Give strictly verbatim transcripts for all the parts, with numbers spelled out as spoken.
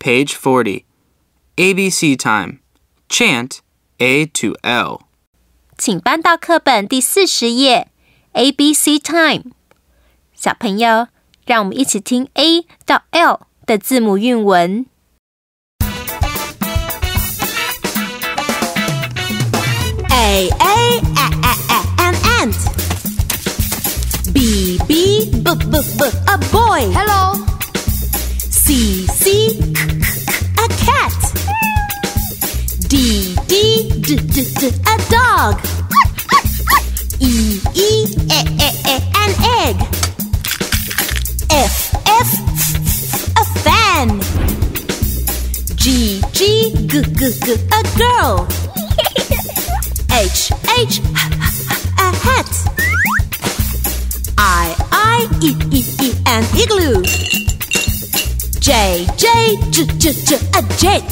Page forty. A B C time. Chant A to L. 请搬到课本第四十页 A B C time。 小朋友，让我们一起听 A 到 L 的字母韵文。 A A A A A an ant. B B B B B a boy. Hello. C C k k a cat. D D D D D a dog. E E A A A an egg. F F F a fan. G G G G G a girl. H H a hat. I I E E E an igloo. J J J J J a jet.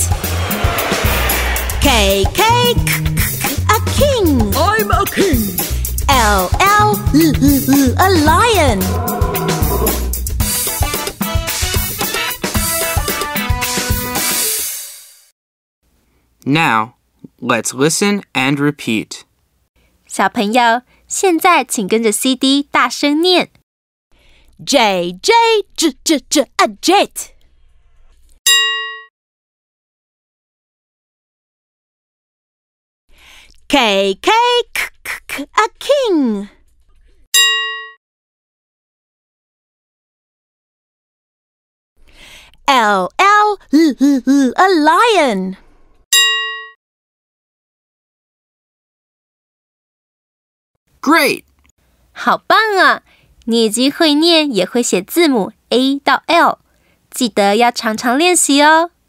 K K K K a king. I'm a king. L L L L a lion. Now, let's listen and repeat. 小朋友，现在请跟着 C D 大声念。 J J J J J a jet. K K K K K a king. L L L L L a lion. Great! 好棒啊！你已经会念也会写字母 A 到 L， 记得要常常练习哦。